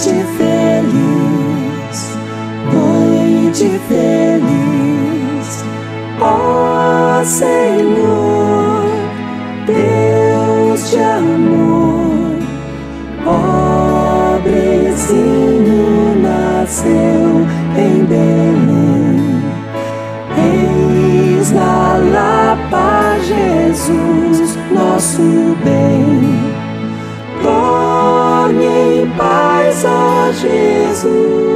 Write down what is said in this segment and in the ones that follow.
Noite feliz, noite feliz, ó Senhor, Deus de amor, pobrezinho nasceu em Belém. Eis na Lapa Jesus, nosso bem. Dorme em paz, ó Jesus.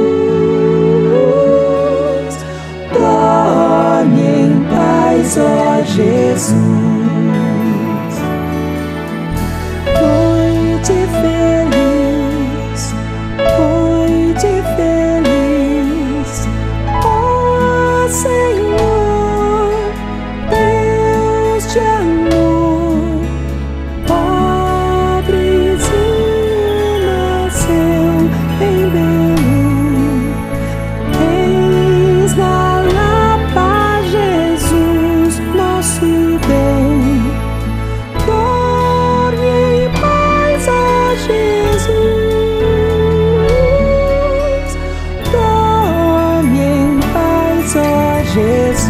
Dorme em paz, ó Jesus. Noite feliz, noite feliz, ó Senhor, Deus de amor, pobrezinho nasceu em Belém. Eis na Lapa Jesus, nosso bem. Dorme em paz, ó Jesus. Dorme em paz, ó Jesus.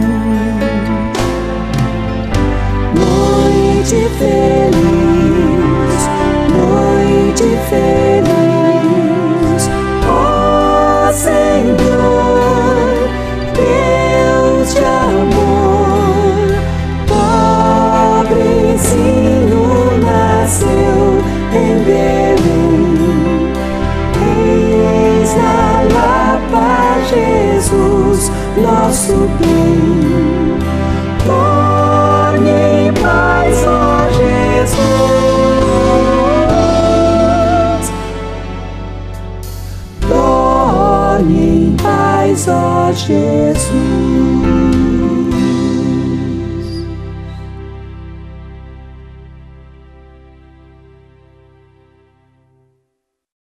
Noite feliz, noite feliz, ó Senhor, Deus de amor, pobrezinho nasceu em Belém. Eis na Lapa Jesus, nosso bem. Dorme em paz, ó Jesus. Dorme em paz, ó Jesus.